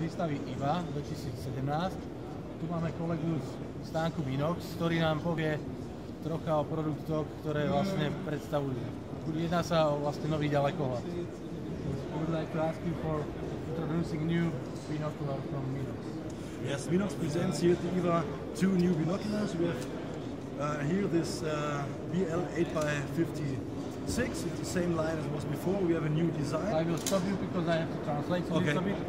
výstavy IVA 2017. Tu máme kolegu z stánku Binox, ktorý nám povie trocha o produktoch, ktoré vlastne predstavujú. Jedná sa o vlastne nový ďalekohľad. I would like to ask you for introducing new binocular from Binox. Yes, Binox presents here at the IVA two new binoculars. We have here this BL 8x56. It's the same line as it was before. We have a new design. I will stop you because I have to translate a little bit.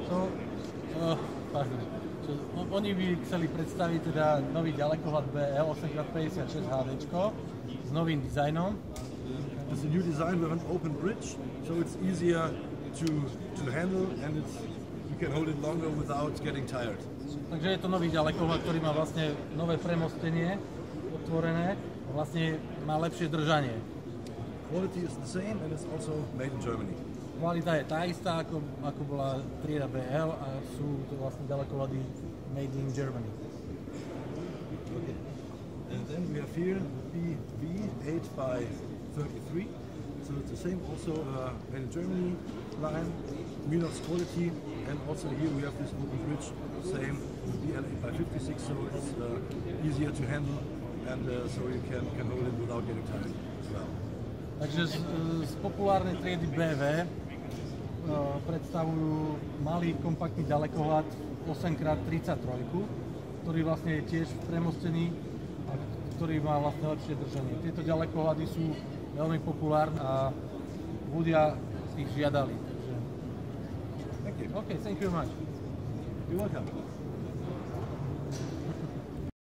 Oni by chceli predstaviť teda nový ďalekohľad BL 8x56 HD s novým dizajnom. It's a new design with an open bridge, so it's easier to handle and you can hold it longer without getting tired. Takže je to nový ďalekohľad, ktorý má vlastne nové premostenie otvorené, vlastne má lepšie držanie. Quality is the same and it's also made in Germany. Kvalita je tá istá, ako bola trieda BL a sú to vlastne ďalekohľady made in Germany. Okay. And then we have here the BV 8x33. So it's the same also made in Germany line, Binox quality, and also here we have this open bridge, same BL 8x56, so it's easier to handle and so you can hold it without getting tired as well. Takže z populárnej triedy BV predstavujú malý kompaktný ďalekohľad 8x33, ktorý vlastne je tiež premostený a ktorý má vlastne lepšie držanie. Tieto ďalekohľady sú veľmi populárne a ľudia ich žiadali. Takže... Thank you. Okay, thank you very much. You're welcome.